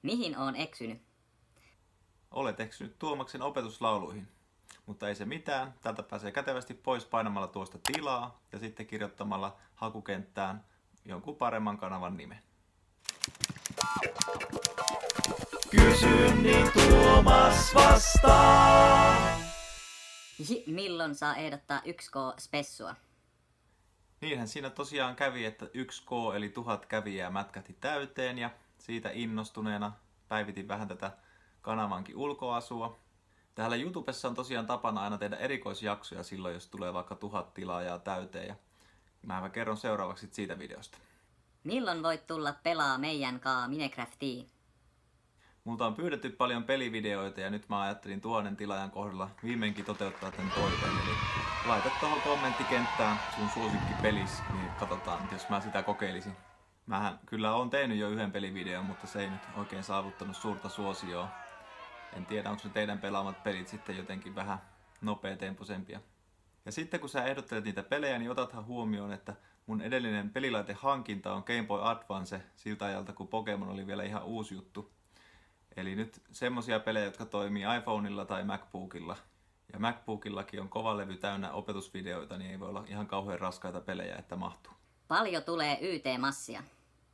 Mihin oon eksynyt? Olet eksynyt Tuomaksen opetuslauluihin. Mutta ei se mitään, täältä pääsee kätevästi pois painamalla tuosta tilaa ja sitten kirjoittamalla hakukenttään jonkun paremman kanavan nimen. Kysy niin Tuomas vastaa! Milloin saa ehdottaa 1K-spessua? Niinhän siinä tosiaan kävi, että 1K eli 1000 kävijää mätkähti täyteen ja siitä innostuneena päivitin vähän tätä kanavankin ulkoasua. Täällä YouTubessa on tosiaan tapana aina tehdä erikoisjaksoja silloin, jos tulee vaikka 1000 tilaajaa täyteen. Ja mä kerron seuraavaksi siitä videosta. Milloin voit tulla pelaa meidän kaa Minecraftia? Multa on pyydetty paljon pelivideoita ja nyt mä ajattelin 1000 tilaajan kohdalla viimeinkin toteuttaa tämän toiveen. Eli laita tuohon kommenttikenttään sun suosikkipelis, niin katsotaan, jos mä sitä kokeilisin. Mähän kyllä oon tehnyt jo yhden pelivideon, mutta se ei nyt oikein saavuttanut suurta suosioa. En tiedä, onko ne teidän pelaamat pelit sitten jotenkin vähän nopeatempoisempia. Ja sitten kun sä ehdottelet niitä pelejä, niin otathan huomioon, että mun edellinen pelilaitehankinta on Game Boy Advance siltä ajalta, kun Pokemon oli vielä ihan uusi juttu. Eli nyt semmosia pelejä, jotka toimii iPhoneilla tai MacBookilla. Ja MacBookillakin on kova levy täynnä opetusvideoita, niin ei voi olla ihan kauhean raskaita pelejä, että mahtuu. Paljon tulee YT-massia.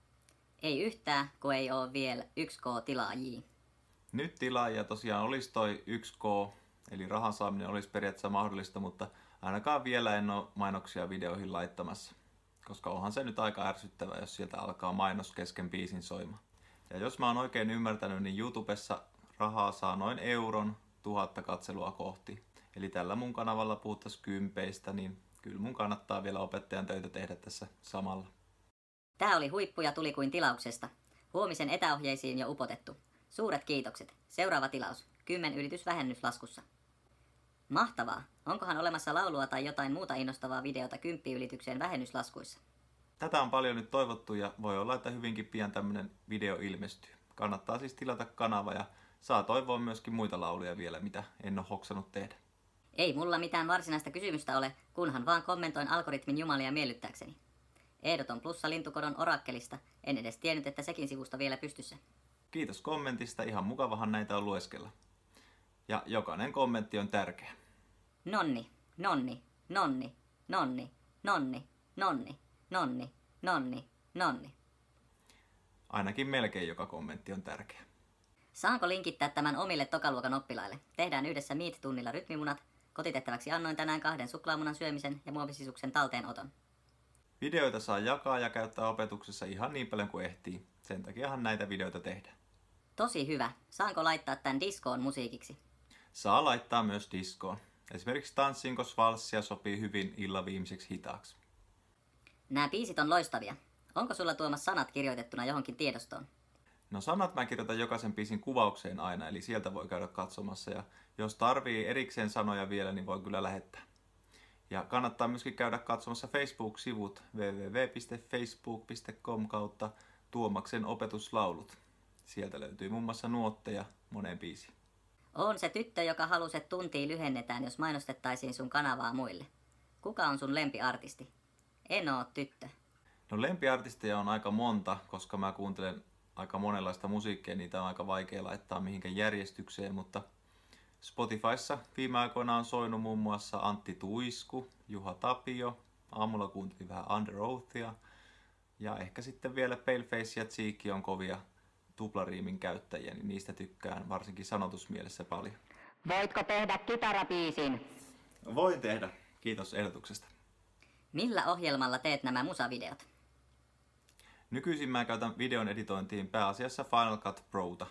Ei yhtään, kun ei oo vielä 1K-tilaajia. Nyt tilaajia tosiaan olisi toi 1K, eli rahan saaminen olisi periaatteessa mahdollista, mutta ainakaan vielä en ole mainoksia videoihin laittamassa. Koska onhan se nyt aika ärsyttävää, jos sieltä alkaa mainos kesken biisin soimaan. Ja jos mä oon oikein ymmärtänyt, niin YouTubessa rahaa saa noin euron 1000 katselua kohti. Eli tällä mun kanavalla puhuttaisiin kympeistä, niin kyllä mun kannattaa vielä opettajan töitä tehdä tässä samalla. Tää oli huippu ja tuli kuin tilauksesta. Huomisen etäohjeisiin jo upotettu. Suuret kiitokset. Seuraava tilaus. 10 ylitysvähennys laskussa. Mahtavaa. Onkohan olemassa laulua tai jotain muuta innostavaa videota 10 ylitykseen vähennyslaskuissa? Tätä on paljon nyt toivottu ja voi olla, että hyvinkin pian tämmönen video ilmestyy. Kannattaa siis tilata kanava ja saa toivoa myöskin muita lauluja vielä, mitä en ole hoksannut tehdä. Ei mulla mitään varsinaista kysymystä ole, kunhan vaan kommentoin algoritmin jumalia miellyttääkseni. Ehdoton plussa lintukodon orakkelista. En edes tiennyt, että sekin sivusta vielä pystyssä. Kiitos kommentista, ihan mukavahan näitä on lueskella. Ja jokainen kommentti on tärkeä. Nonni, nonni, nonni, nonni, nonni, nonni, nonni, nonni, nonni. Ainakin melkein joka kommentti on tärkeä. Saanko linkittää tämän omille tokaluokan oppilaille? Tehdään yhdessä Meet-tunnilla rytmimunat. Kotitehtäväksi annoin tänään 2 suklaamunan syömisen ja muovisisuksen talteenoton. Videoita saa jakaa ja käyttää opetuksessa ihan niin paljon kuin ehtii. Sen takiahan näitä videoita tehdään. Tosi hyvä. Saanko laittaa tän diskoon musiikiksi? Saa laittaa myös diskoon. Esimerkiksi Tanssinko valssia sopii hyvin illan viimeiseksi hitaaksi. Nämä biisit on loistavia. Onko sulla Tuomas sanat kirjoitettuna johonkin tiedostoon? No sanat mä kirjoitan jokaisen biisin kuvaukseen aina, eli sieltä voi käydä katsomassa. Ja jos tarvii erikseen sanoja vielä, niin voi kyllä lähettää. Ja kannattaa myöskin käydä katsomassa Facebook-sivut www.facebook.com kautta Tuomaksen opetuslaulut. Sieltä löytyy muun muassa nuotteja moneen biisiin. On se tyttö, joka halusi, että tuntia lyhennetään, jos mainostettaisiin sun kanavaa muille. Kuka on sun lempiartisti? En oo tyttö. No lempiartisteja on aika monta, koska mä kuuntelen aika monenlaista musiikkia, niitä on aika vaikea laittaa mihinkään järjestykseen, mutta Spotifyssa viime aikoina on soinut muun muassa Antti Tuisku, Juha Tapio, aamulla kuuntelin vähän Under Oathia ja ehkä sitten vielä Paleface ja Cheeky on kovia tuplariimin käyttäjiä, niin niistä tykkään varsinkin sanotusmielessä paljon. Voitko tehdä kitarabiisin? Voin tehdä, kiitos ehdotuksesta. Millä ohjelmalla teet nämä musavideot? Nykyisin mä käytän videon editointiin pääasiassa Final Cut Prota.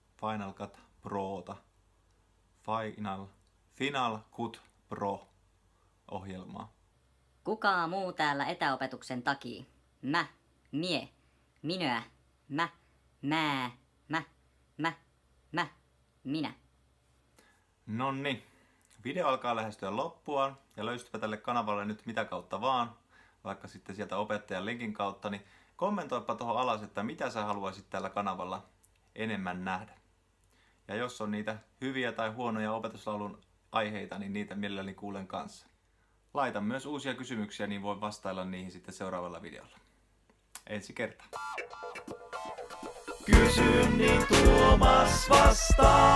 Final Cut Pro ohjelmaa. Kuka muu täällä etäopetuksen takia? Mä, mie, minöä, mä, minä. Nonni, video alkaa lähestyä loppuaan ja löystypä tälle kanavalle nyt mitä kautta vaan, vaikka sitten sieltä opettajan linkin kautta, niin kommentoipa tuohon alas, että mitä sä haluaisit tällä kanavalla enemmän nähdä. Ja jos on niitä hyviä tai huonoja opetuslaulun aiheita, niin niitä mielelläni kuulen kanssa. Laita myös uusia kysymyksiä, niin voin vastailla niihin sitten seuraavalla videolla. Ensi kertaa. Kysyn niin Tuomas vastaa.